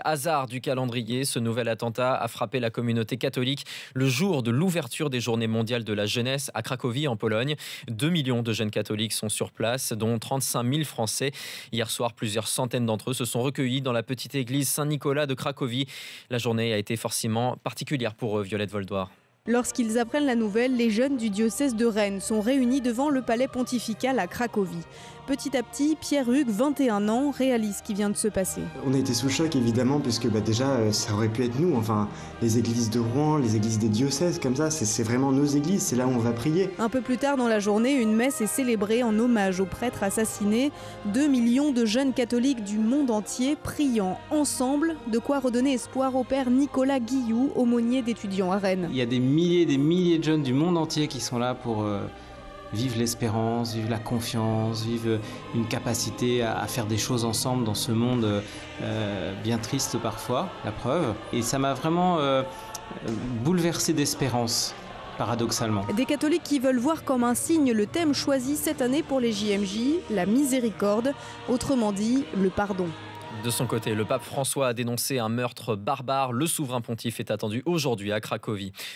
Hasard du calendrier, ce nouvel attentat a frappé la communauté catholique le jour de l'ouverture des Journées mondiales de la jeunesse à Cracovie en Pologne. 2 millions de jeunes catholiques sont sur place, dont 35 000 Français. Hier soir, plusieurs centaines d'entre eux se sont recueillis dans la petite église Saint-Nicolas de Cracovie. La journée a été forcément particulière pour eux, Violette Voldoir. Lorsqu'ils apprennent la nouvelle, les jeunes du diocèse de Rennes sont réunis devant le palais pontifical à Cracovie. Petit à petit, Pierre-Hugues, 21 ans, réalise ce qui vient de se passer. On a été sous le choc évidemment puisque déjà ça aurait pu être nous, enfin les églises de Rouen, les églises des diocèses comme ça, c'est vraiment nos églises, c'est là où on va prier. Un peu plus tard dans la journée, une messe est célébrée en hommage aux prêtres assassinés. 2 millions de jeunes catholiques du monde entier priant ensemble, de quoi redonner espoir au père Nicolas Guilloux, aumônier d'étudiants à Rennes. Il y a des milliers de jeunes du monde entier qui sont là pour vivre l'espérance, vivre la confiance, vivre une capacité à faire des choses ensemble dans ce monde bien triste parfois, la preuve. Et ça m'a vraiment bouleversé d'espérance, paradoxalement. Des catholiques qui veulent voir comme un signe le thème choisi cette année pour les JMJ, la miséricorde, autrement dit le pardon. De son côté, le pape François a dénoncé un meurtre barbare. Le souverain pontife est attendu aujourd'hui à Cracovie.